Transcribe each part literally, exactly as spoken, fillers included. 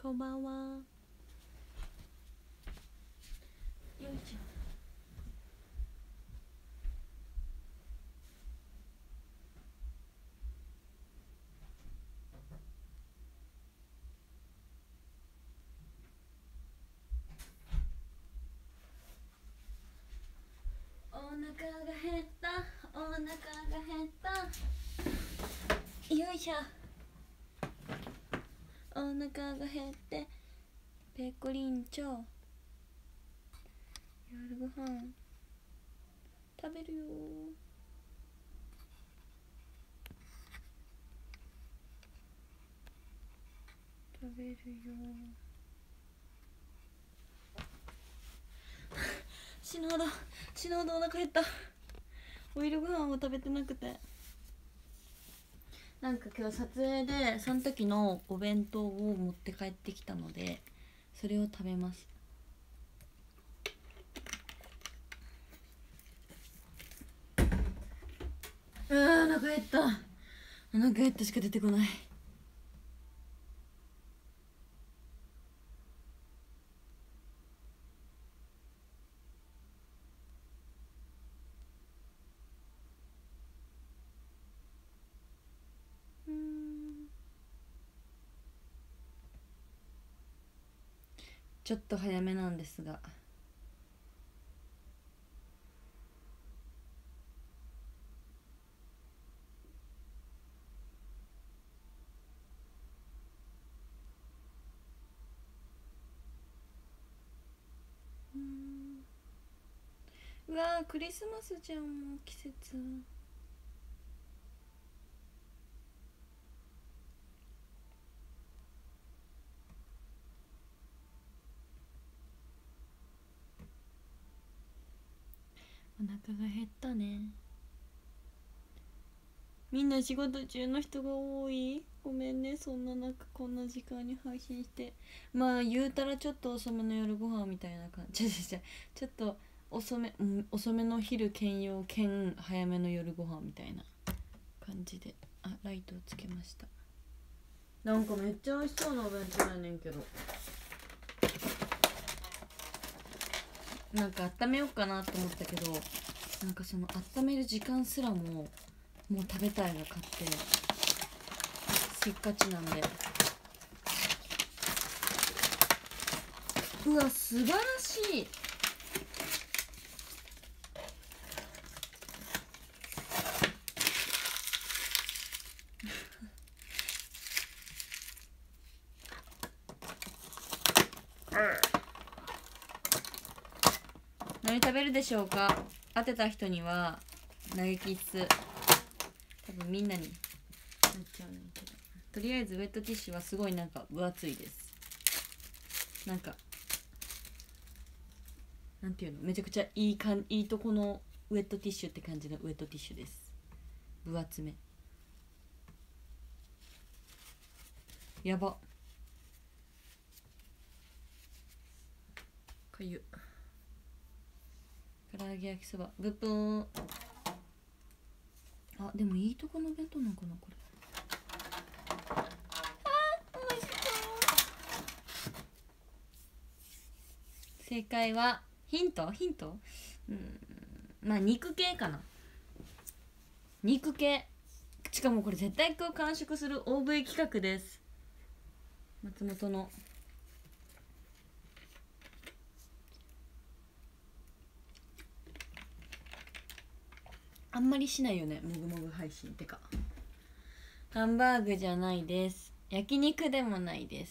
こんばんは。よいしょ。お腹が減った、お腹が減った。よいしょ。お腹が減ってペコリンチョ夜ご飯食べるよ。食べるよ。死ぬほど死ぬほどお腹減った。お昼ご飯を食べてなくて、なんか今日撮影でその時のお弁当を持って帰ってきたので、それを食べます。うー、お腹減った。お腹減ったしか出てこない。うーん、ちょっと早めなんですが、うーん、うわークリスマスじゃん、もう季節。お腹が減ったね。みんな仕事中の人が多い。ごめんね、そんな中こんな時間に配信して。まあ言うたらちょっと遅めの夜ご飯みたいな感じ。ちょちょちょっと遅め、うん、遅めの昼兼用兼早めの夜ご飯みたいな感じで。あ、ライトをつけました。なんかめっちゃ美味しそうなお弁当やねんけど、なんか温めようかなと思ったけど、なんかその温める時間すらももう食べたいが勝ってせっかちなんで。うわ素晴らしい。何食べるでしょうか。当てた人には投げキッス、多分みんなになっちゃうねんけど、とりあえずウェットティッシュはすごいなんか分厚いです。なんかなんていうの、めちゃくちゃいいかんいいとこのウェットティッシュって感じのウェットティッシュです。分厚め。やばかゆ。唐揚げ焼きそばぶっぷーん。あ、でもいいとこの弁当なんかなこれ。あ、おいしそう。正解はヒントヒントうん、まあ肉系かな。肉系。しかもこれ絶対今日完食する オーブイ 企画です。松本のあんまりしないよね、もぐもぐ配信。てかハンバーグじゃないです。焼肉でもないです。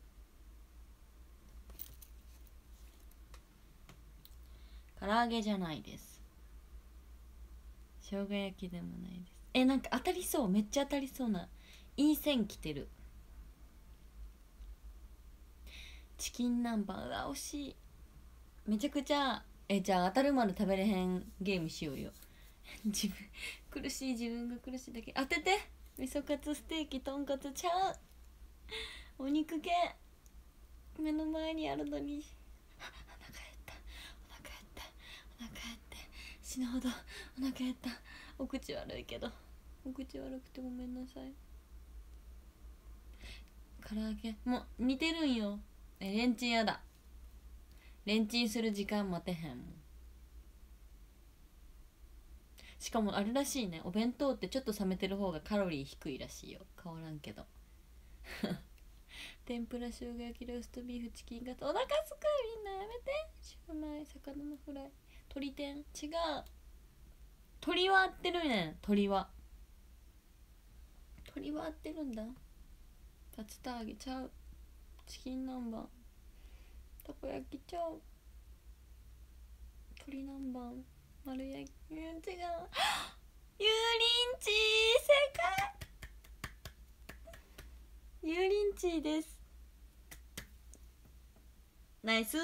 唐揚げじゃないです。生姜焼きでもないです。え、なんか当たりそう、めっちゃ当たりそうないい線来てる。チキン南蛮。うわ惜しい。めちゃくちゃ。え、じゃあ当たるまで食べれへんゲームしようよ。自分苦しい、自分が苦しいだけ。当てて。味噌カツ、ステーキ、とんかつちゃう。お肉系目の前にあるのに。お腹減った、お腹減った、お腹減って死ぬほどお腹減った。お口悪いけど、お口悪くてごめんなさい。 唐揚げもう似てるんよ。えレンチンやだ。レンチンする時間待てへんもん。しかもあれらしいね、お弁当ってちょっと冷めてる方がカロリー低いらしいよ。変わらんけど天ぷら、生姜焼き、ローストビーフ、チキンカツ。お腹すく、みんなやめて。シューマイ、魚のフライ、鶏天。違う、鶏は合ってるねん。鶏は鶏は合ってるんだ。竜田揚げちゃう。チキン南蛮、たこ焼きちゃう。鶏南蛮、丸焼き、うん、違う油淋鶏、正解。油淋鶏です。ナイス。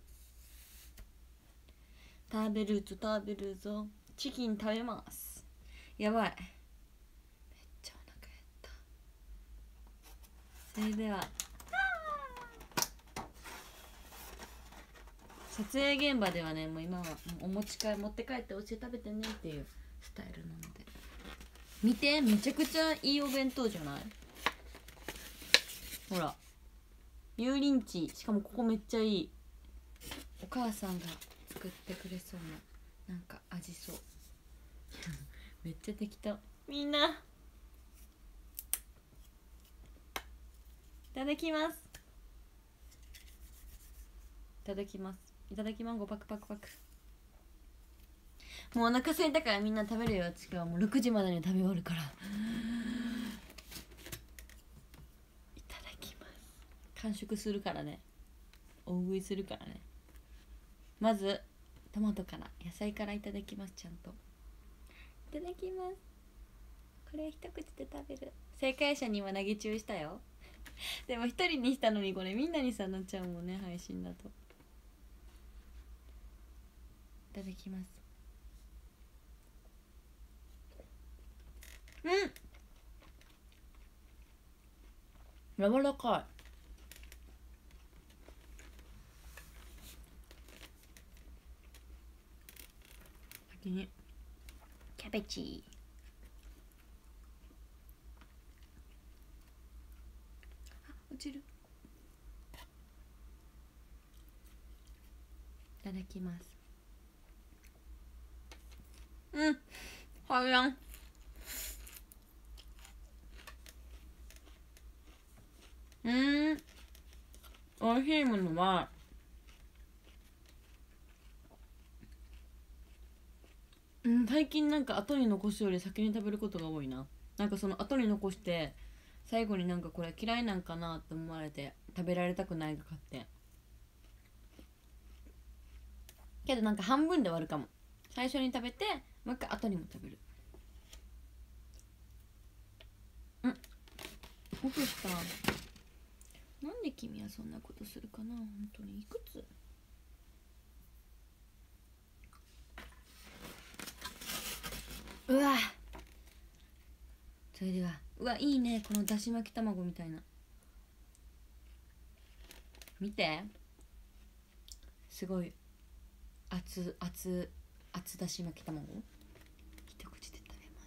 食べるぞ食べるぞ。チキン食べます。やばい、めっちゃお腹減った。それでは撮影現場ではね、もう今はお持ち帰持って帰ってお家で食べてねっていうスタイルなので。見て、めちゃくちゃいいお弁当じゃない？ほら、油淋鶏。しかもここめっちゃいい。お母さんが作ってくれそうな、なんか味そうめっちゃ適当。みんな、いただきます。いただきます。いただきマンゴーパクパクパク。もうお腹空いたからみんな食べるよ。私はもうろくじまでに食べ終わるから。いただきます。完食するからね。大食いするからね。まずトマトから野菜からいただきます。ちゃんといただきます。これ一口で食べる。正解者には投げ中したよでも一人にしたのにこれみんなにさなっちゃうもんね、配信だと。いただきます。うん、柔らかい。先にキャベチ。あ、落ちる。いただきます。うん、はやん。うん、おいしいものはうん、最近なんか後に残すより先に食べることが多いな。なんかその後に残して最後になんかこれ嫌いなんかなって思われて食べられたくないが勝ってけど、なんか半分で割るかも。最初に食べてもう一回後にも食べる。うん、オフした。なんで君はそんなことするかな。本当にいくつ。うわ、それでは、うわ、いいね、このだし巻き卵みたいな。見て、すごい熱熱熱だし巻き卵。一口で食べます。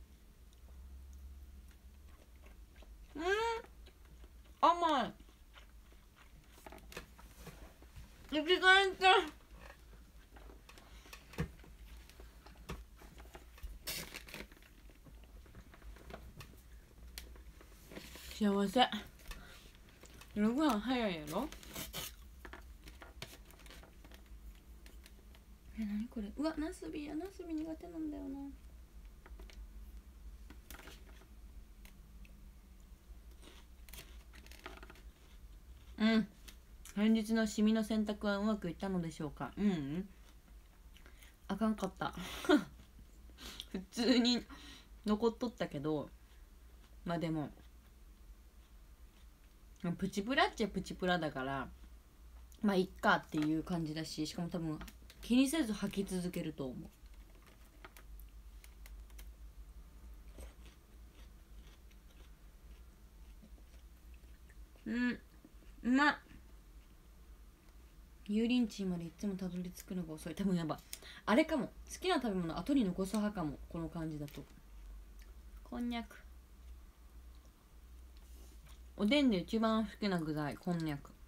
うん、甘い。生き返った。幸せ。夜ご飯早いやろ。え、なにこれ。うわ、ナスビや。ナスビ苦手なんだよな。うん、先日のシミの選択はうまくいったのでしょうか。うん、うん、あかんかった普通に残っとったけど、まあでもプチプラっちゃプチプラだからまあいっかっていう感じだし、しかも多分気にせず吐き続けると思う。うん、うまっ。油淋鶏までいつもたどり着くのが遅い。多分やばあれかも、好きな食べ物後に残す派かも、この感じだと。こんにゃく。 おでんで一番好きな具材こんにゃく。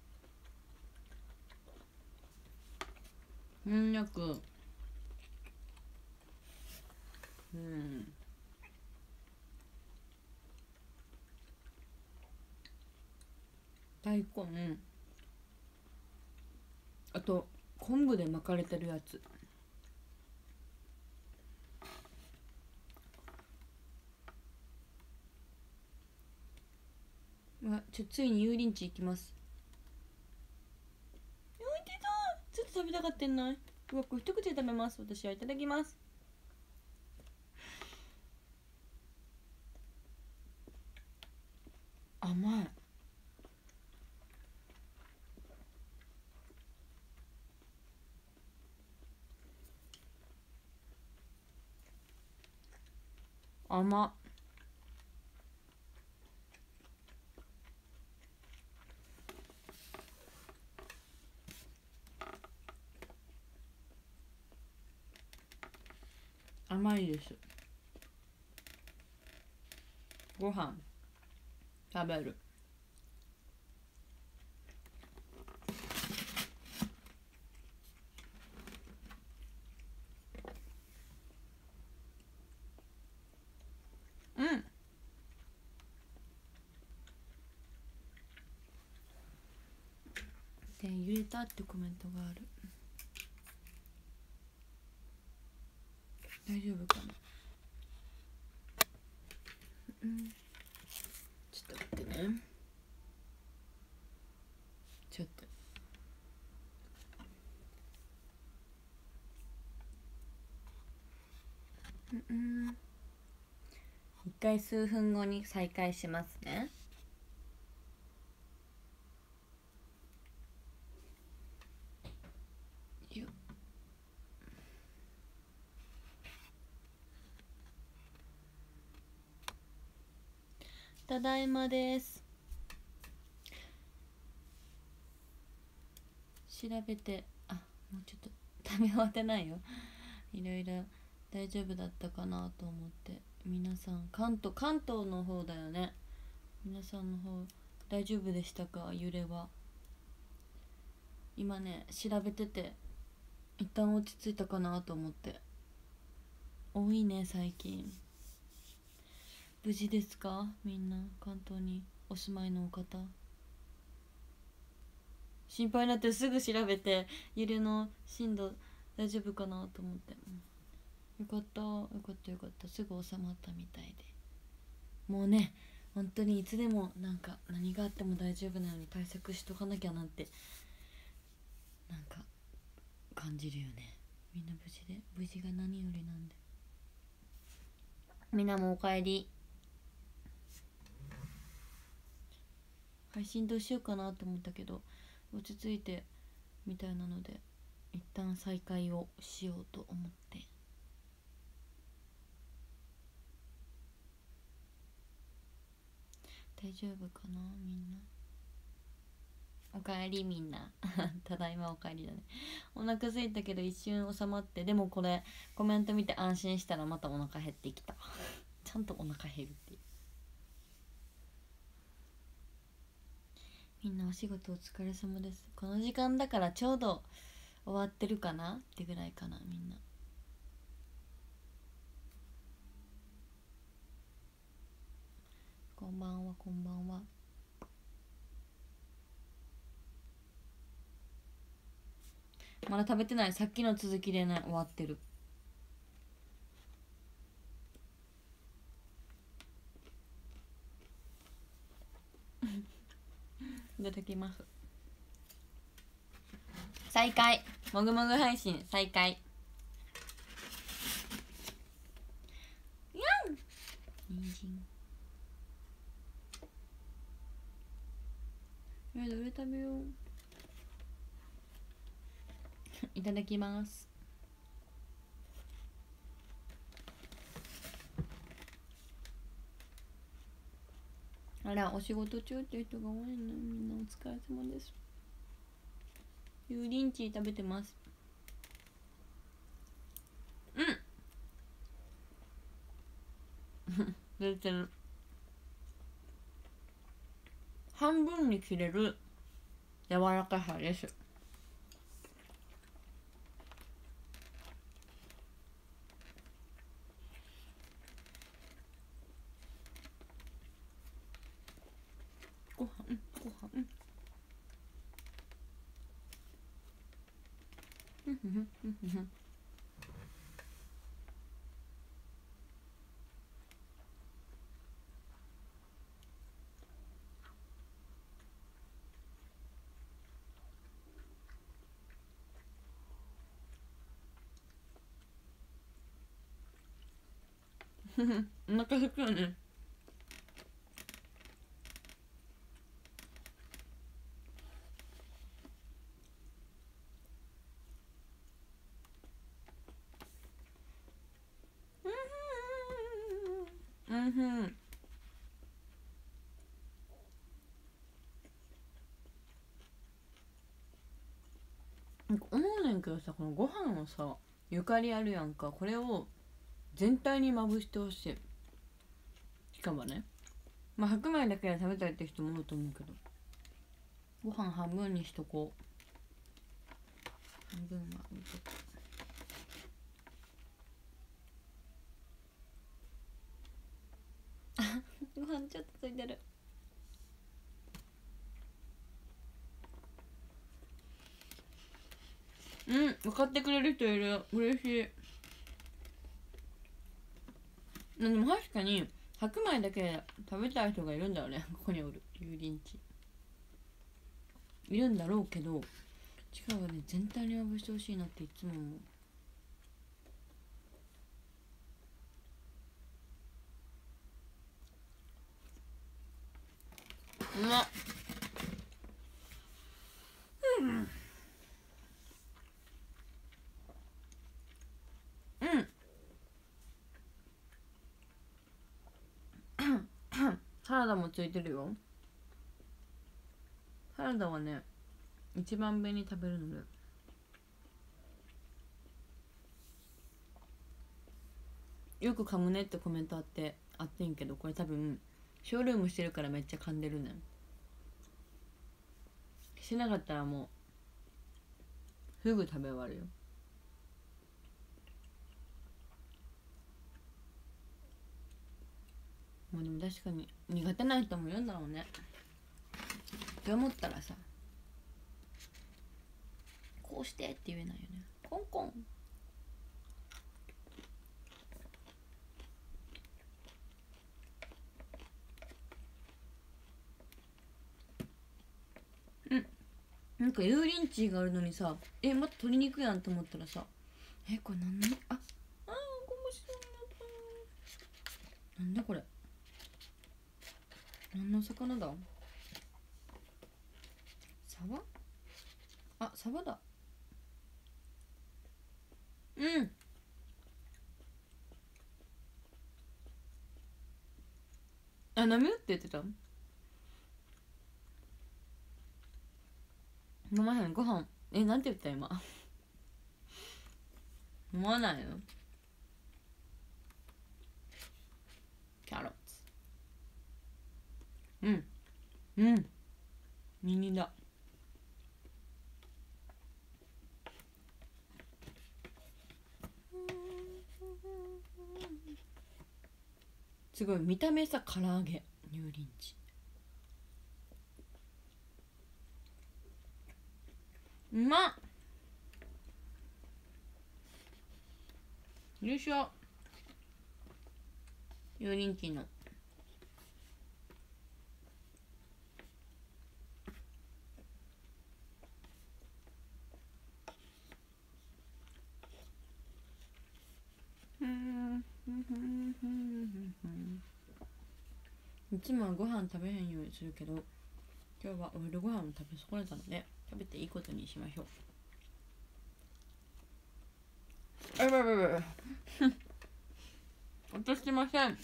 こんにゃく、うん、大根、あと昆布で巻かれてるやつ。うわ、ちょついに油淋鶏行きます。おいてた、ずっと食べたかってんない。うわ、これ一口で食べます。私はいただきます。甘い。甘っ。甘いです。ご飯食べる。うん。で揺れたってコメントがある。大丈夫かな。うん、ちょっと待ってね。ちょっとうん、うん、一回数分後に再開しますね。よっ。ただいまです。調べて、あ、もうちょっと食べ終わってないよ。いろいろ大丈夫だったかなと思って。皆さん関東関東の方だよね。皆さんの方大丈夫でしたか。揺れは今ね調べてて、一旦落ち着いたかなと思って。多いね最近。無事ですかみんな。関東にお住まいのお方、心配になってすぐ調べて揺れの震度大丈夫かなと思って、よかったよかったよかった。すぐ収まったみたいで。もうね本当にいつでもなんか何があっても大丈夫なのに対策しとかなきゃなんてなんか感じるよね。みんな無事で、無事が何よりなんで。みんなもおかえり。配信どうしようかなと思ったけど落ち着いてみたいなので一旦再開をしようと思って。大丈夫かなみんな。おかえりみんなただいまおかえりだね。お腹空いたけど一瞬収まって、でもこれコメント見て安心したらまたお腹減ってきたちゃんとお腹減るっていう。みんなお仕事お疲れ様です。この時間だからちょうど終わってるかなってぐらいかな。みんなこんばんはこんばんは。まだ食べてない。さっきの続きでね終わってるいただきます。再開、もぐもぐ配信再開。やん人参。えどれ食べよういただきます。あらお仕事中っていう人が多いの。みんなお疲れ様です。油淋鶏食べてます。うん出てる。 半分に切れる柔らかさです。ご飯ご飯ふんふんふんふんふんお腹すくよね。うんふん。なんか思うねんけどさ、このご飯をさゆかりあるやんか、これを全体にまぶしてほしい。しかもね、まあ白米だけで食べたいって人もいると思うけど、ご飯半分にしとこう。半分は置いとこう。ご飯ちょっとついてる。うん、分かってくれる人いる。嬉しい。でも確かに白米だけで食べたい人がいるんだよね。ここにおる油淋鶏いるんだろうけど、違うね、全体にまぶしてほしいなっていつも思う。うまっ。うんうんサラダもついてるよ。サラダはね一番上に食べるので、よく噛むねってコメントあってあってんけど、これ多分ショールームしてるからめっちゃ噛んでるねん。しなかったらもうすぐ食べ終わるよ。もうでも確かに苦手な人もいるんだろうねって思ったらさ、こうしてって言えないよね。コンコン。うんなんか油淋鶏があるのにさ、えまた鶏肉やんと思ったらさ、えこれ何のああーこもしそうなんだこれ、何の魚だ。サバ、あサバだ。うんあ飲むって言ってた。飲まへんご飯。えなんて言った今飲まないの。キャロッツ。うんうん耳だ。すごい見た目さ唐揚げ油淋鶏うまっ。よいしょ。油淋鶏のいつもはご飯食べへんようにするけど、今日はお昼ご飯を食べ損ねたので食べていいことにしましょう。あばばば落としてません。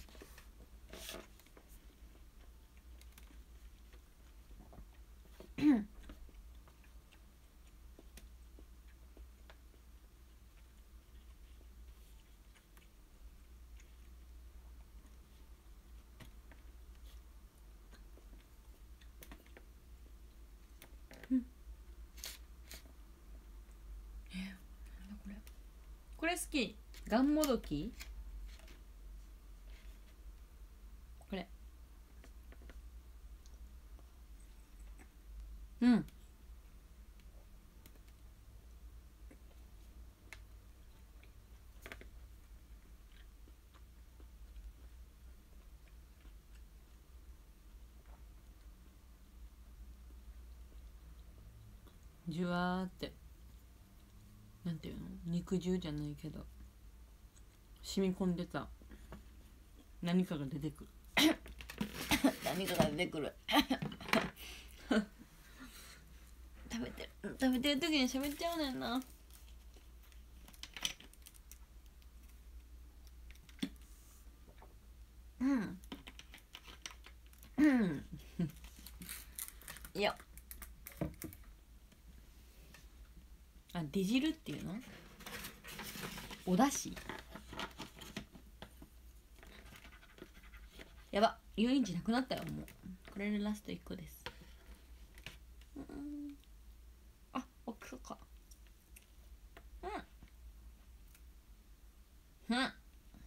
これ好き。ガンモドキ、これ。うん。じゅわーって、なんていうの、肉汁じゃないけど染み込んでた何かが出てくる何かが出てくる食べてる食べてる時に喋っちゃうねんな。うんうんいや、あ、出汁っていうの、おだし、やば、油淋鶏なくなったよ。もうこれでラストいっこです。うん、あ、おくそか。うんうん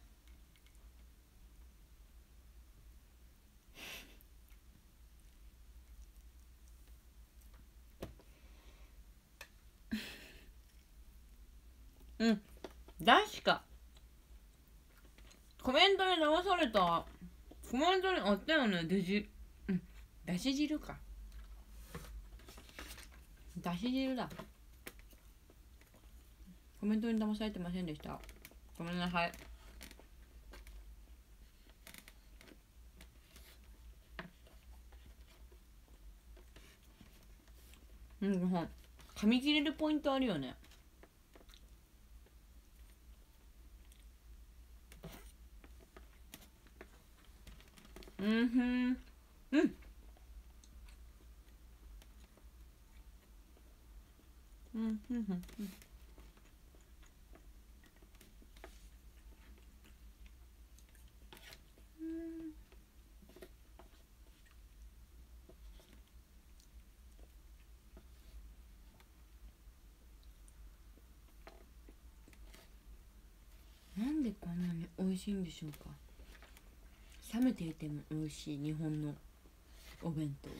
うん、確かコメントに流された、コメントにあったよね、出汁、うん、だし汁か、だし汁だ。コメントに騙されてませんでした、ごめんなさい。うん、噛み切れるポイントあるよね。うんふん、うんうんふんふん、なんでこんなに美味しいんでしょうか。冷めていても美味しい日本のお弁当。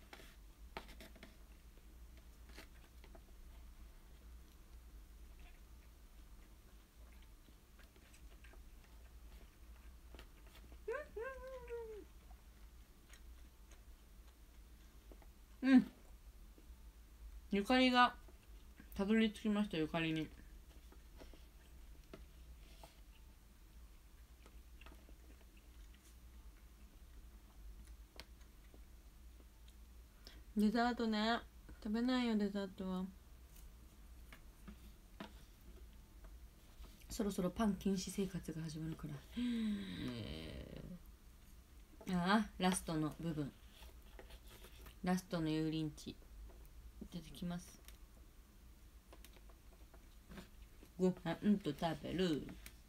うん、ゆかりがたどり着きました。ゆかりにデザートね、食べないよデザートは。そろそろパン禁止生活が始まるから、えー、ああ、ラストの部分、ラストの油淋鶏出てきます。ご飯と食べる。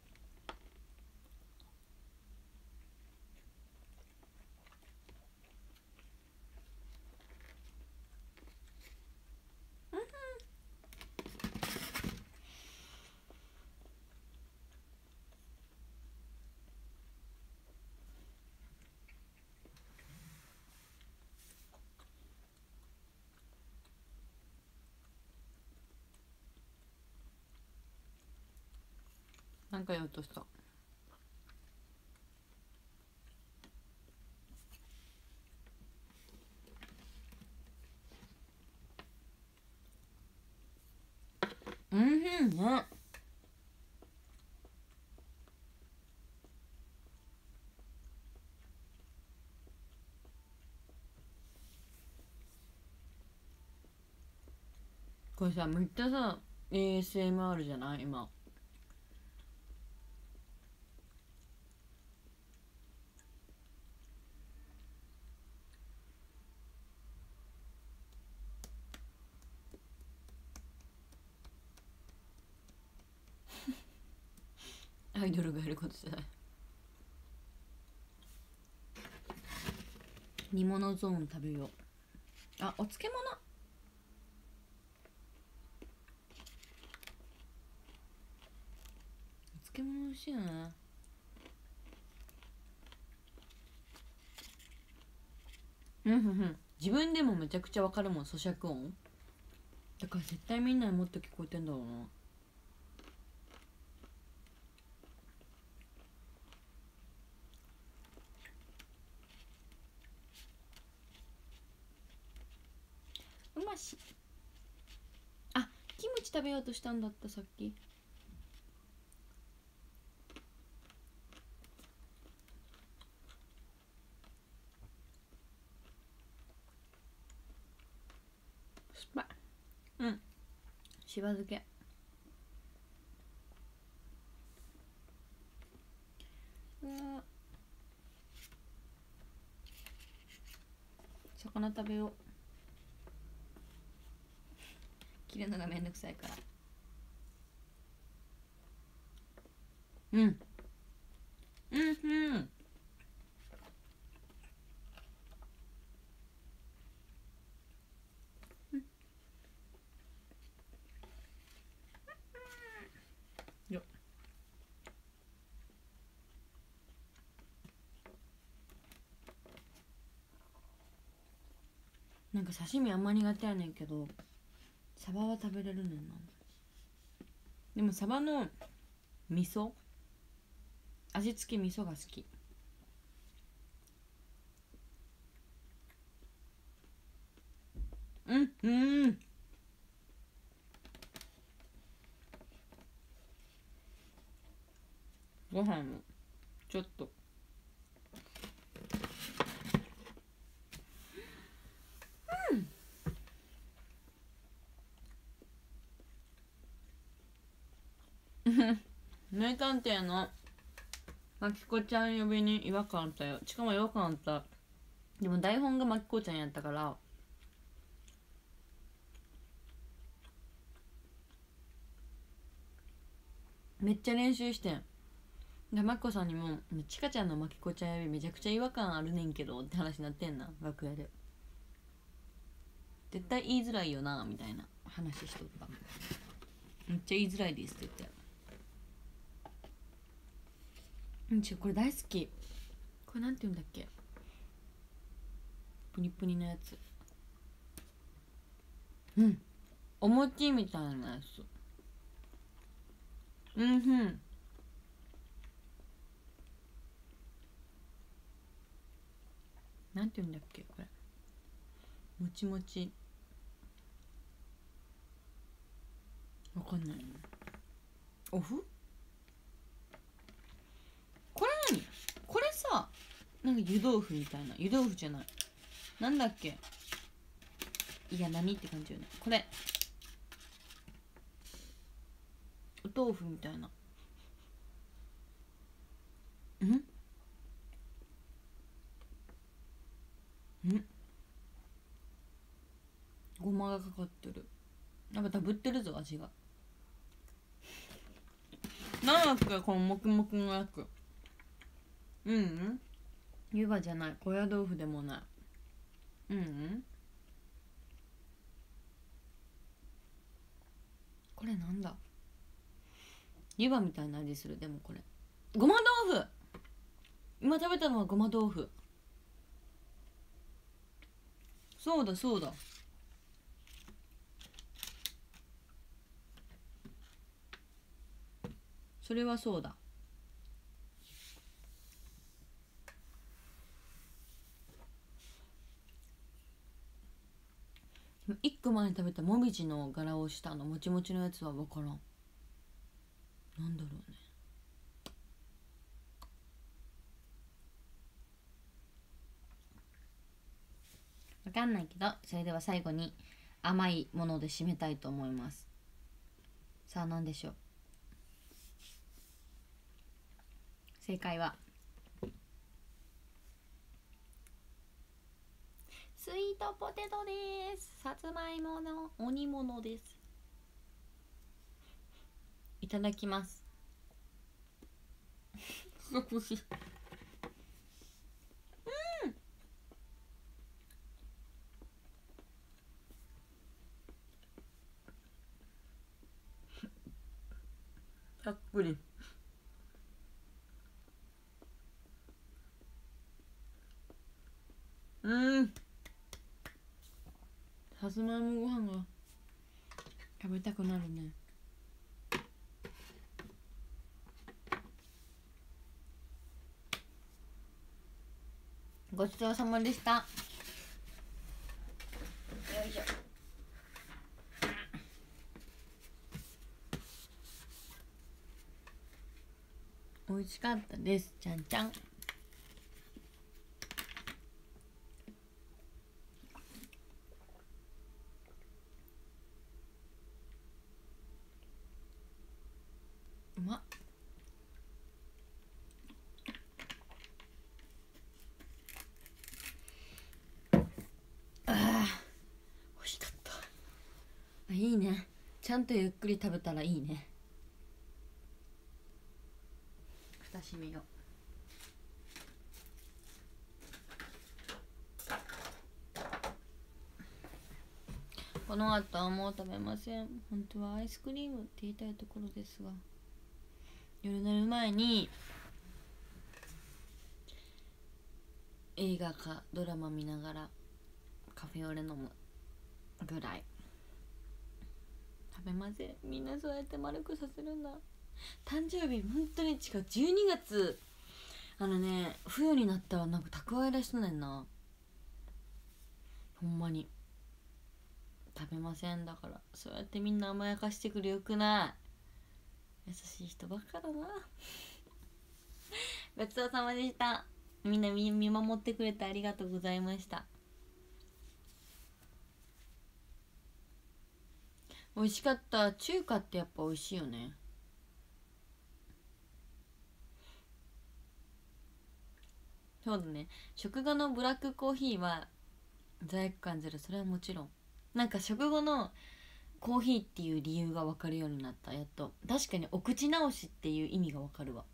なんか言おうとした。うんふんね。これさ、めっちゃさ エーエスエムアール じゃない今。アイドルがやることじゃない。煮物ゾーン食べよう。あ、お漬物。 漬物美味しいよね。うんうんうん。自分でもめちゃくちゃわかるもん、咀嚼音だから絶対みんなにもっと聞こえてんだろうな。うまし。あ、キムチ食べようとしたんだったさっき。酸っぱい。うん、しば漬け。うわ、魚食べよう。切るのがめんどくさいから。うんうんうん。よっ、なんか刺身あんま苦手やねんけどサバは食べれるねんな。でもサバの味噌味付け味噌が好き。うんうん。ご飯もちょっと名探偵のまきこちゃん呼びに違和感あったよ。しかも違和感あった。でも台本がまきこちゃんやったからめっちゃ練習してん。でまきこさんにも「ちかちゃんのまきこちゃん呼びめちゃくちゃ違和感あるねんけど」って話になってんな、楽屋で。絶対言いづらいよなみたいな話しとった。めっちゃ言いづらいですって言って。うん、ちょこれ大好き。これなんて言うんだっけ、プニプニのやつ。うん、お餅みたいなやつ。うんうん。なんて言うんだっけこれ、もちもちわかんない。おふこれ何これさ、なんか湯豆腐みたいな。湯豆腐じゃない、なんだっけ、いや何って感じよねこれ。お豆腐みたいな。んんごまがかかってる。なんかダブってるぞ味が。なんだっけこのもくもくのやつ。うん、うん、湯葉じゃない、高野豆腐でもない。うん、うん、これなんだ、湯葉みたいな味する。でもこれごま豆腐。今食べたのはごま豆腐。そうだそうだ、それはそうだ。一個前に食べたもみじの柄をしたあのもちもちのやつは分からん。なんだろうね。分かんないけど、それでは最後に甘いもので締めたいと思います。さあ何でしょう。正解はスイートポテトです。さつまいものお煮物です。いただきます。うんたっぷりうん、さつまいもご飯が食べたくなるね。ごちそうさまでした。よいしょ。美味しかったです。ちゃんちゃん。うまっ。ああ、美味しかった。あ、いいね。ちゃんとゆっくり食べたらいいね。蓋閉めよう。この後はもう食べません。本当はアイスクリームって言いたいところですが、夜寝る前に映画かドラマ見ながらカフェオレ飲むぐらい。食べません。みんなそうやって丸くさせるんだ。誕生日本当に違う。じゅうにがつ、あのね、冬になったらなんか蓄えらしとねんな。ほんまに食べません。だからそうやってみんな甘やかしてくる。よくない。優しい人ばっかだな。ごちそうさまでした。みんな見守ってくれてありがとうございました。美味しかった。中華ってやっぱ美味しいよね。そうだね。食後のブラックコーヒーは罪悪感ゼロ。それはもちろん。なんか食後のコーヒーっていう理由が分かるようになった。やっと。確かにお口直しっていう意味が分かるわ。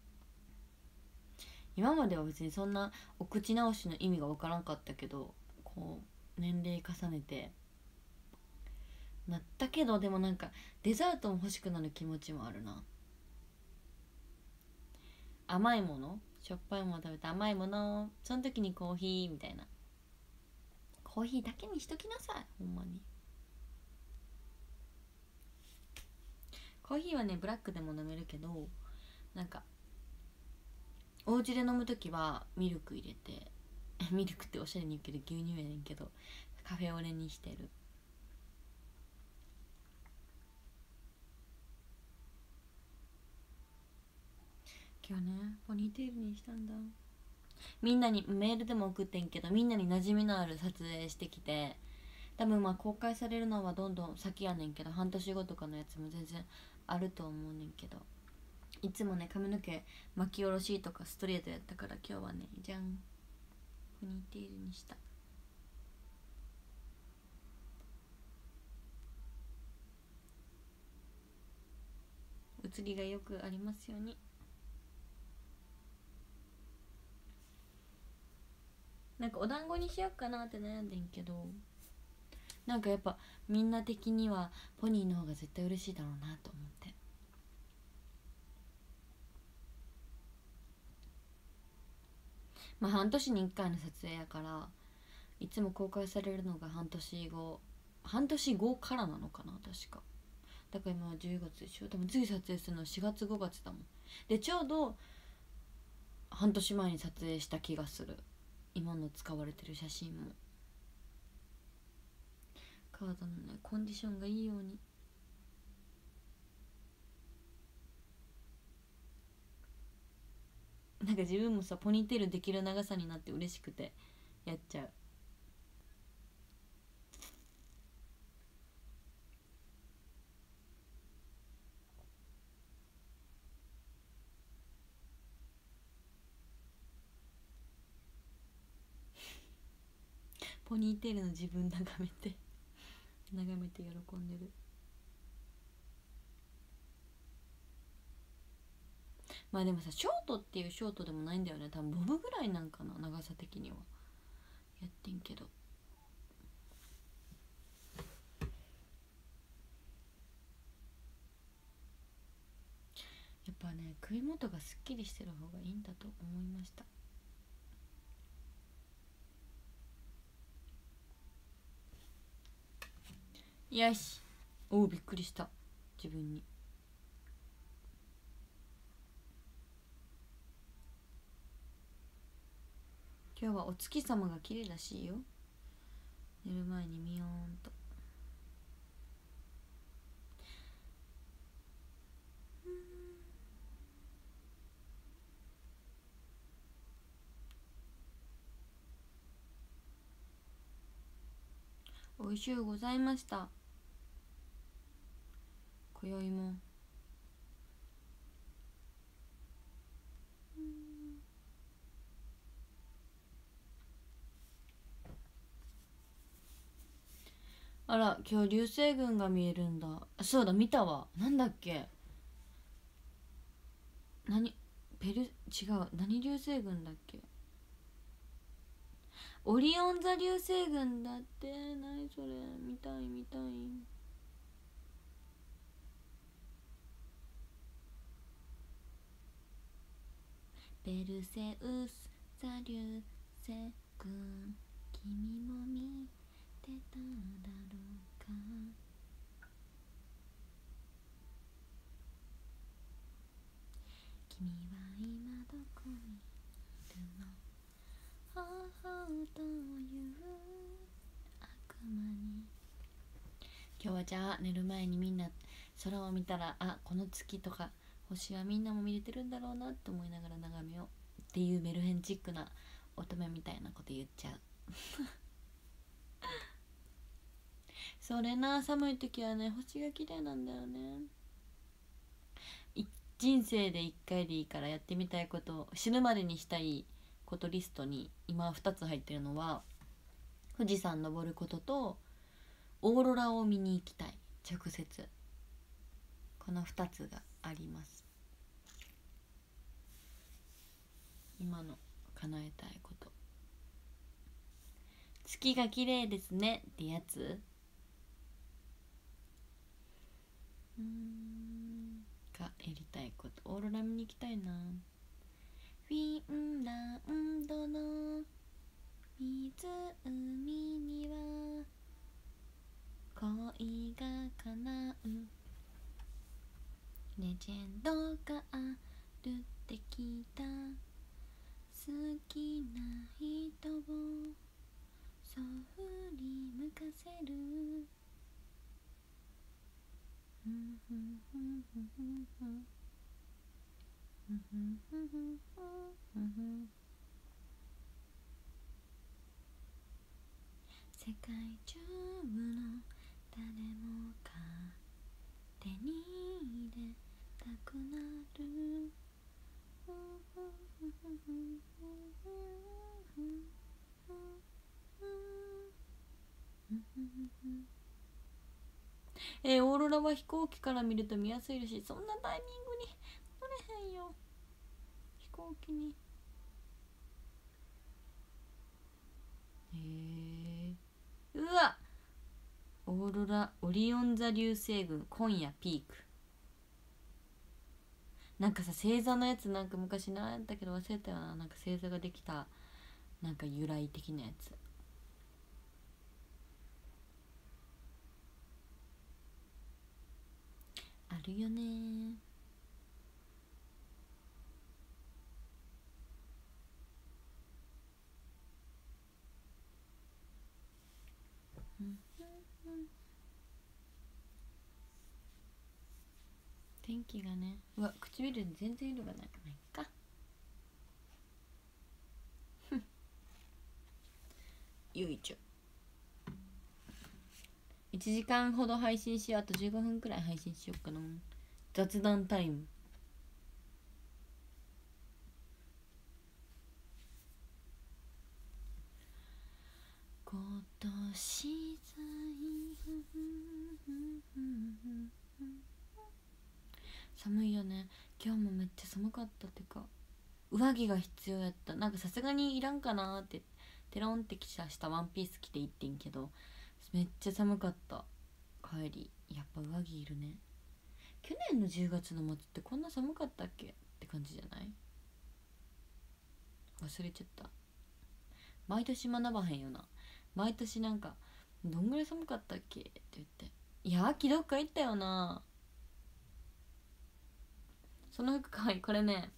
今までは別にそんなお口直しの意味が分からんかったけど、こう年齢重ねてなったけど、でもなんかデザートも欲しくなる気持ちもあるな。甘いもの、しょっぱいもの食べて甘いもの、その時にコーヒーみたいな。コーヒーだけにしときなさい、ほんまに。コーヒーはねブラックでも飲めるけど、なんかお家で飲む時はミルク入れてミルクっておしゃれに言うけど牛乳やねんけど、カフェオレにしてる。今日ねポニーテールにしたんだ。みんなにメールでも送ってんけど、みんなに馴染みのある撮影してきて、多分まあ公開されるのはどんどん先やねんけど、半年後とかのやつも全然あると思うねんけど、いつもね髪の毛巻き下ろしとかストレートやったから、今日はねじゃん、ポニーテールにした。写りがよくありますように。なんかお団子にしようかなって悩んでんけど、なんかやっぱみんな的にはポニーの方が絶対嬉しいだろうなと思って。まあ半年にいっかいの撮影やから、いつも公開されるのが半年後、半年後からなのかな確か。だから今はじゅうがつでしょ。でも次撮影するのはしがつごがつだもん。でちょうど半年前に撮影した気がする。今の使われてる写真も。体のねコンディションがいいように。なんか自分もさポニーテールできる長さになって嬉しくてやっちゃう。ポニーテールの自分眺めて眺めて喜んでる。まあでもさショートっていうショートでもないんだよね。多分ボブぐらいなんかな長さ的には。やってんけど、やっぱね首元がすっきりしてる方がいいんだと思いました。 よし。おお、びっくりした自分に。今日はお月様が綺麗らしいよ。寝る前に見よーんと。おいしゅうございました。今宵もあら、今日流星群が見えるんだ。そうだ、見たわ。なんだっけ、何ペル違う、何流星群だっけ。オリオン座流星群だって。何それ、見たい見たい。ペルセウス座流星群、君も見てただろうか。君は今どこにいるの、母という悪魔に。今日はじゃあ寝る前にみんな空を見たら、あ、この月とか星はみんなも見れてるんだろうなって思いながら眺めようっていうメルヘンチックな乙女みたいなこと言っちゃうそれな、寒い時はね、星が綺麗なんだよね。人生でいっかいでいいからやってみたいこと、死ぬまでにしたいことリストに今ふたつ入ってるのは、富士山登ることとオーロラを見に行きたい、直接。このふたつがあります。今の叶えたいこと。月が綺麗ですねってやつ。うーんがやりたいこと。オーロラ見に行きたいな。フィンランドの湖には恋が叶うレジェンドがあるって聞いた。好きな人をそう振り向かせる。世界中の誰もが手に入れたくなる。えー、オーロラは飛行機から見ると見やすいらしい。そんなタイミングに乗れへんよ、飛行機に。へえ。うわ、オーロラ、オリオン座流星群今夜ピーク。なんかさ、星座のやつなんか昔習ったけど忘れたよな。なんか星座ができたなんか由来的なやつあるよね。天気がね。うわ、唇に全然色がない。ないかよいちょ。いちじかんほど配信しよう。あとじゅうごふんくらい配信しようかな。雑談タイム。今年最寒いよね。今日もめっちゃ寒かったってか、上着が必要やった。なんかさすがにいらんかなってテロンってきたしたワンピース着て行ってんけど、めっちゃ寒かった。帰りやっぱ上着いるね。去年のじゅうがつの末ってこんな寒かったっけって感じじゃない？忘れちゃった。毎年学ばへんよな。毎年なんかどんぐらい寒かったっけって言っていや秋どっか行ったよな。その服かわいい。これね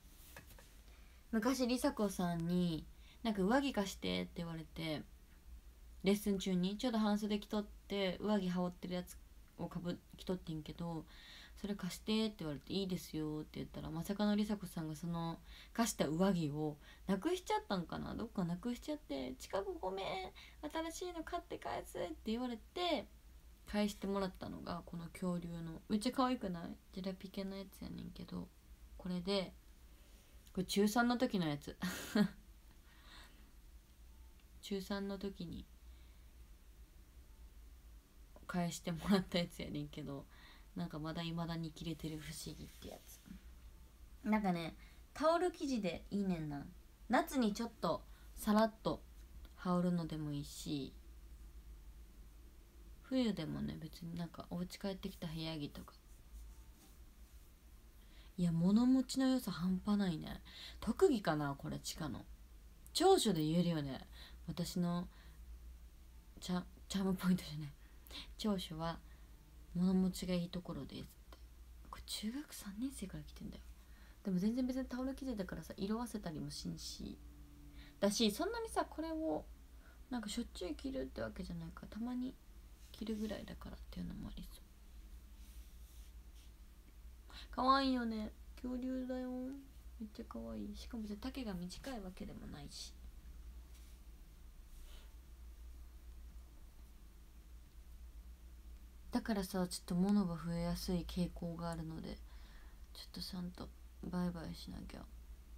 昔りさこさんになんか上着貸してって言われて、レッスン中にちょうど半袖着とって上着羽織ってるやつをかぶ着とってんけど、それ貸してって言われていいですよって言ったら、まさかのりさこさんがその貸した上着をなくしちゃったんかな、どっかなくしちゃって、近くごめん新しいの買って返すって言われて返してもらったのがこの恐竜の、めっちゃ可愛くない？ジェラピケのやつやねんけど、これでこれ中さんの時のやつ中さんの時に返してもらったやつやねんけど、なんかまだ未だに着れてる不思議ってやつ。なんかねタオル生地でいいねんな。夏にちょっとさらっと羽織るのでもいいし、冬でもね別になんかお家帰ってきた部屋着とか。いや物持ちの良さ半端ないね。特技かなこれ。地下の長所で言えるよね。私のチャチャームポイントじゃない、長所は物持ちがいいところですって。これ中学さんねん生から来てんだよ。でも全然別にタオル生地だからさ色あせたりもしんしだし、そんなにさこれをなんかしょっちゅう着るってわけじゃないから、たまに着るぐらいだからっていうのもありそう。かわいいよね、恐竜だよ、めっちゃかわいい。しかも別に丈が短いわけでもないし。だからさちょっと物が増えやすい傾向があるので、ちょっとちゃんとバイバイしなきゃ。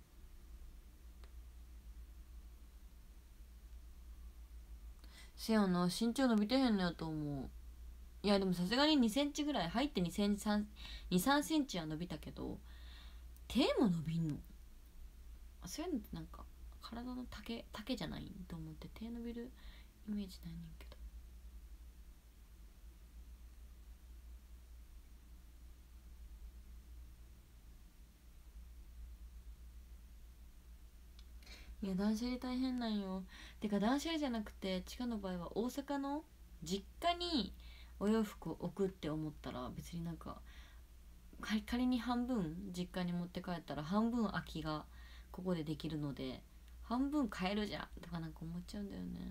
せやな、身長伸びてへんのやと思う。いやでもさすがににセンチぐらい入って、にセンチにさんセンチは伸びたけど、手も伸びんの？そういうのってなんか体の丈丈じゃないと思って、手伸びるイメージないねんけど。いや断捨離大変なんよ。てか断捨離じゃなくて、ちかの場合は大阪の実家にお洋服を置くって思ったら、別になんか仮に半分実家に持って帰ったら半分空きがここでできるので、半分買えるじゃんとかなんか思っちゃうんだよね。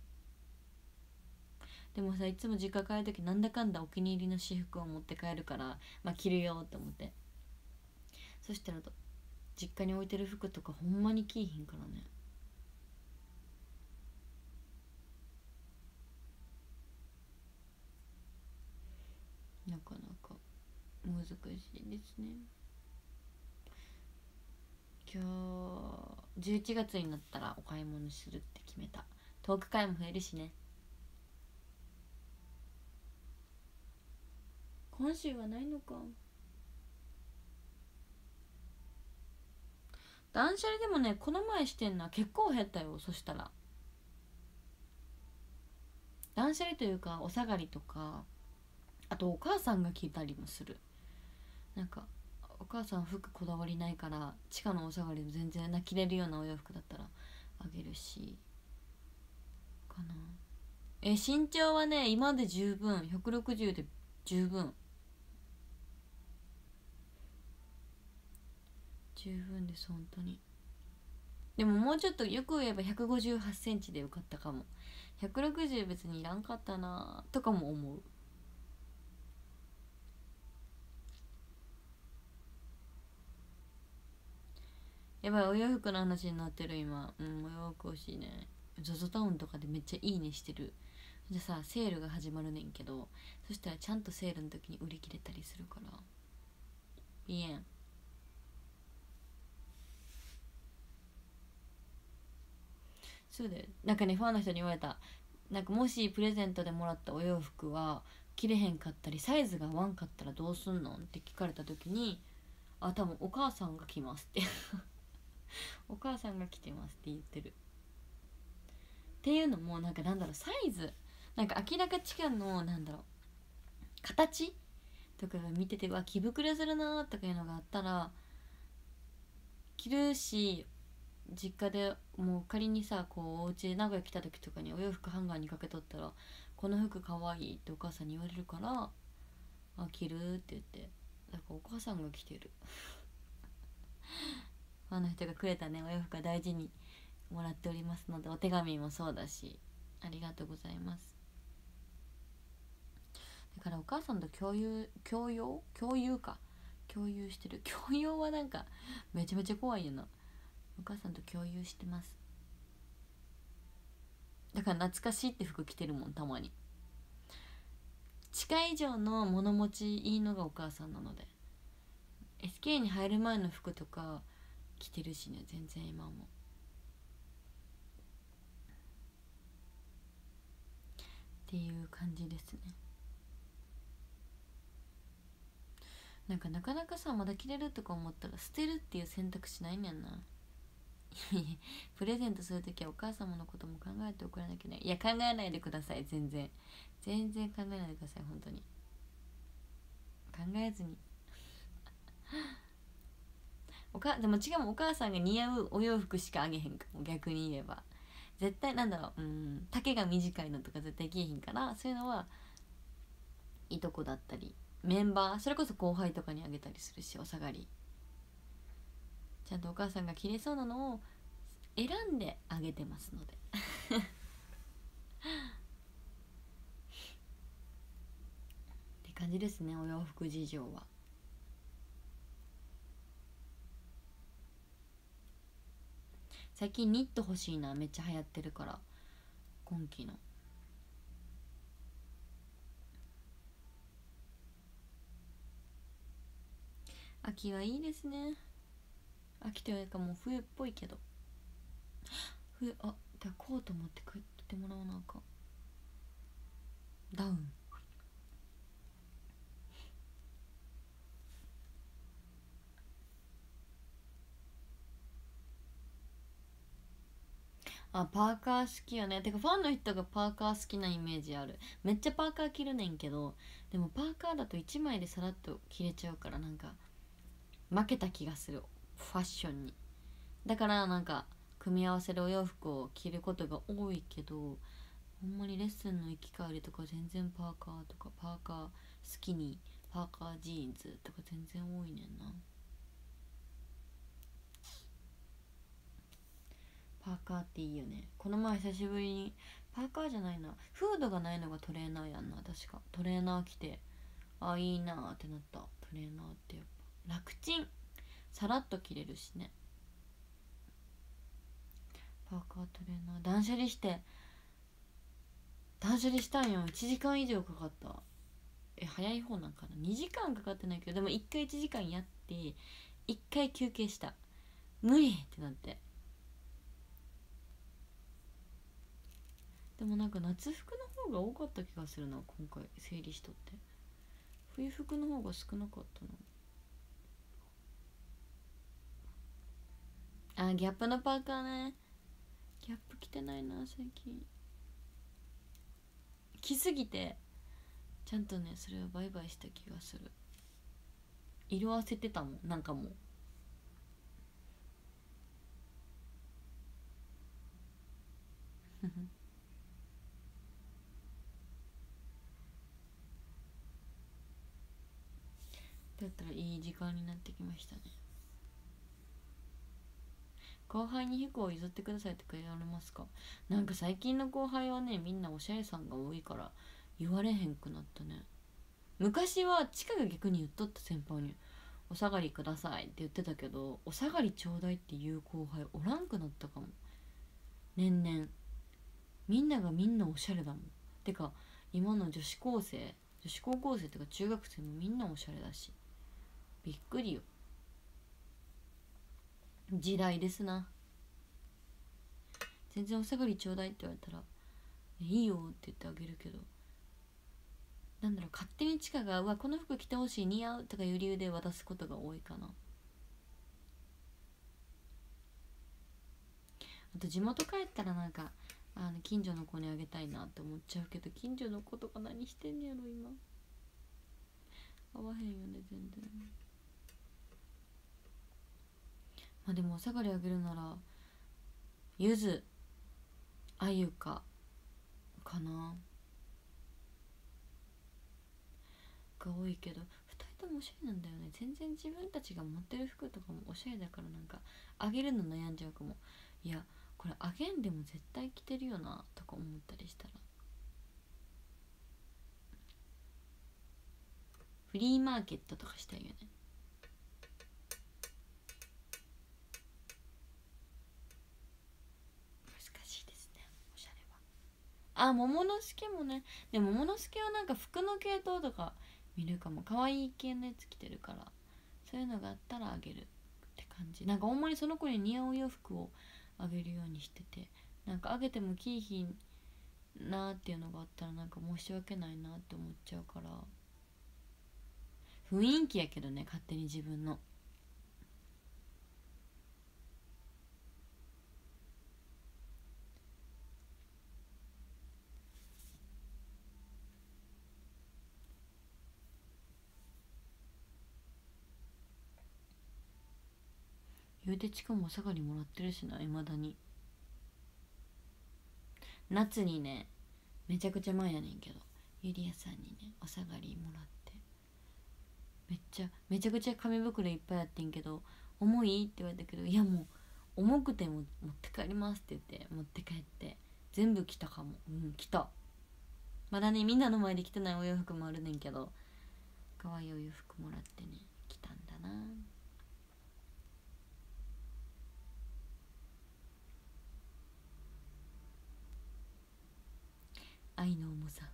でもさいつも実家帰る時なんだかんだお気に入りの私服を持って帰るから、まあ着るよって思って、そしたら実家に置いてる服とかほんまに着いひんからね。なかなか難しいですね。今日じゅういちがつになったらお買い物するって決めた。トーク会も増えるしね。今週はないのか。断捨離でもねこの前してんな、結構減ったよ。そしたら断捨離というかお下がりとか、あとお母さんが着たりもする。なんかお母さん服こだわりないから、地下のお下がりも全然着れるようなお洋服だったらあげるしかな。え身長はね今で十分ひゃくろくじゅうで十分十分です本当に。でももうちょっとよく言えばひゃくごじゅうはちセンチでよかったかも。ひゃくろくじゅう別にいらんかったなとかも思う。やばいお洋服の話になってる今。うんお洋服欲しいね。 ゾゾ タウンとかでめっちゃいいねしてる。じゃあさセールが始まるねんけど、そしたらちゃんとセールの時に売り切れたりするからいいやん。そうだよ。なんかねファンの人に言われた。なんかもしプレゼントでもらったお洋服は着れへんかったりサイズが合わんかったらどうすんのって聞かれた時に、あ多分お母さんが着ますってお母さんが着てますって言ってる。っていうのもなんかなんだろう、サイズなんか明らか違うの、なんだろう形とかが見てて、わ着膨れするなとかいうのがあったら着るし、実家でもう仮にさこうお家で名古屋来た時とかにお洋服ハンガーにかけとったらこの服かわいいってお母さんに言われるから、あ着るって言って、だからお母さんが着てるファンの人がくれたねお洋服は大事にもらっておりますので、お手紙もそうだしありがとうございます。だからお母さんと共有共有共有か共有してる。共有はなんかめちゃめちゃ怖いよな。お母さんと共有してます。だから懐かしいって服着てるもんたまに。地下以上の物持ちいいのがお母さんなので、 エスケー に入る前の服とか着てるしね、全然今もっていう感じですね。なんかなかなかさ、まだ着れるとか思ったら捨てるっていう選択肢ないねんなプレゼントするときはお母様のことも考えて送らなきゃね。いや考えないでください、全然全然考えないでください、本当に考えずにおかでも違う、お母さんが似合うお洋服しかあげへんかも。逆に言えば絶対なんだろう、うん丈が短いのとか絶対着えへんから、そういうのはいとこだったりメンバー、それこそ後輩とかにあげたりするし、お下がりちゃんとお母さんが着れそうなのを選んであげてますのでって感じですね、お洋服事情は。最近ニット欲しいな、めっちゃ流行ってるから。今季の秋はいいですね。秋というかもう冬っぽいけど、冬、あ、じゃあコート持って帰ってもらわなあかん。ダウンあ、パーカー好きよね。てかファンの人がパーカー好きなイメージある。めっちゃパーカー着るねんけど、でもパーカーだといちまいでさらっと着れちゃうから、なんか負けた気がするファッションに。だからなんか組み合わせるお洋服を着ることが多いけど、ほんまにレッスンの行き帰りとか全然パーカーとか、パーカースキニー、パーカージーンズとか全然多いねんな。パーカーっていいよね。この前久しぶりに、パーカーじゃないな、フードがないのがトレーナーやんな、確か。トレーナー着て、あ、いいなーってなった。トレーナーってやっぱ楽ちん、さらっと着れるしね。パーカートレーナー断捨離して、断捨離したんよ。いちじかん以上かかった。え、早い方なんかな。にじかんかかってないけど、でもいっかいいちじかんやっていっかい休憩した。無理ってなって。でもなんか夏服の方が多かった気がするな、今回整理しとって。冬服の方が少なかったな。あ、ギャップのパーカーね。ギャップ着てないな最近。着すぎてちゃんとね、それはバイバイした気がする。色あせてたもん、なんかもうだったらいい時間になってきましたね。後輩に服を譲ってくださいって言われますか？なんか最近の後輩はね、みんなおしゃれさんが多いから言われへんくなったね。昔はチカが逆に言っとった、先輩にお下がりくださいって言ってたけど、お下がりちょうだいっていう後輩おらんくなったかも。年々みんながみんなおしゃれだもん。てか今の女子高生女子高校生とか中学生もみんなおしゃれだし、びっくりよ。時代ですな。全然お下がりちょうだいって言われたらいいよって言ってあげるけど、なんだろう、勝手にチカがうわこの服着てほしい、似合うとかいう理由で渡すことが多いかな。あと地元帰ったらなんかあの近所の子にあげたいなって思っちゃうけど、近所の子とか何してんねやろ今。合わへんよね全然。まあでもお下がりあげるならゆず、あゆかかな。 が多いけど、ふたりともおしゃれなんだよね。全然自分たちが持ってる服とかもおしゃれだから、なんかあげるの悩んじゃうかも。いやこれあげんでも絶対着てるよなとか思ったりしたら、フリーマーケットとかしたいよね。難しいですね、おしゃれは。あ、桃之助もね。でも桃之助はなんか服の系統とか見るかも。可愛い系のやつ着てるから、そういうのがあったらあげるって感じ。なんかほんまにその子に似合う洋服をあげるようにしてて、なんかあげても着いひんなーっていうのがあったらなんか申し訳ないなって思っちゃうから、雰囲気やけどね、勝手に自分の。言うてちくもお下がりもらってるしな、未だに。夏にね、めちゃくちゃ前やねんけど、ゆりやさんにねお下がりもらって、めっちゃめちゃくちゃ紙袋いっぱいあってんけど、重いって言われたけど、いやもう重くても持って帰りますって言って持って帰って全部着たかも。うん、着た。まだねみんなの前で着てないお洋服もあるねんけど、可愛いお洋服もらってね着たんだな。愛の重さ。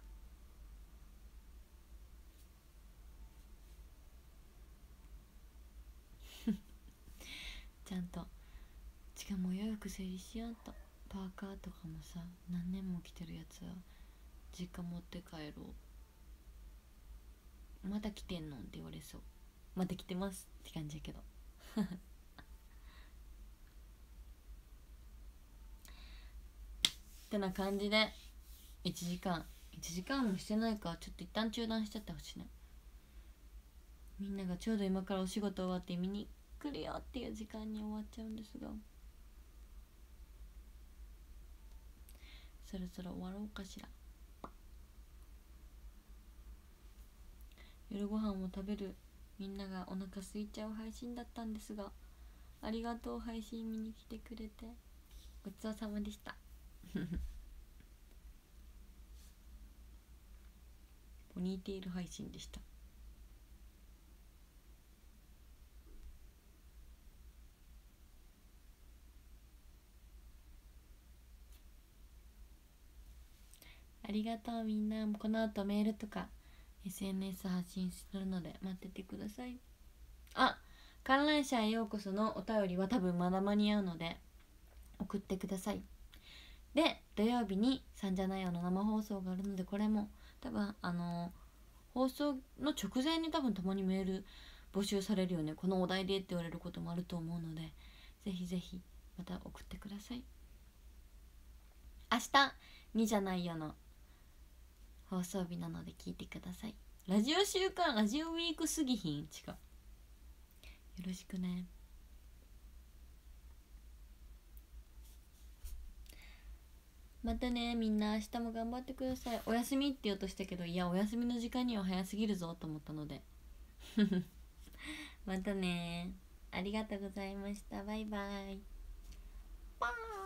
ちゃんとしかもお洋服整理しやんと。パーカーとかもさ、何年も着てるやつは実家持って帰ろう。まだ着てんのって言われそう。また着てますって感じやけどってな感じでいちじかんいちじかんもしてないか。ちょっと一旦中断しちゃってほしいな。みんながちょうど今からお仕事終わって見に来るよっていう時間に終わっちゃうんですが、そろそろ終わろうかしら。夜ご飯を食べるみんながお腹空いちゃう配信だったんですが、ありがとう配信見に来てくれて。ごちそうさまでしたポニーテール配信でした。ありがとうみんな。この後メールとか エスエヌエス 発信するので待っててください。あ、観覧車へようこそのお便りは多分まだ間に合うので送ってください。で、土曜日に三者内容の生放送があるので、これも多分あの放送の直前に多分たまにメール募集されるよね。このお題でって言われることもあると思うので、ぜひぜひまた送ってください。明日にじゃないよの放送日なので聞いてください。ラジオ週間、ラジオウィークすぎひん。違う、よろしくね。またねみんな、明日も頑張ってください。お休みって言おうとしたけど、いやお休みの時間には早すぎるぞと思ったのでまたね、ありがとうございました。バイバイ。バーン。